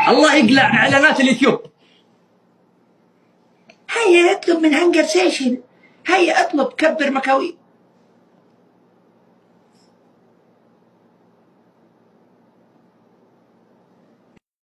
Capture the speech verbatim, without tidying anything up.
الله يقلع اعلانات اليوتيوب. هيا اطلب من هنجر سيشن، هيا اطلب كبر مكاوي.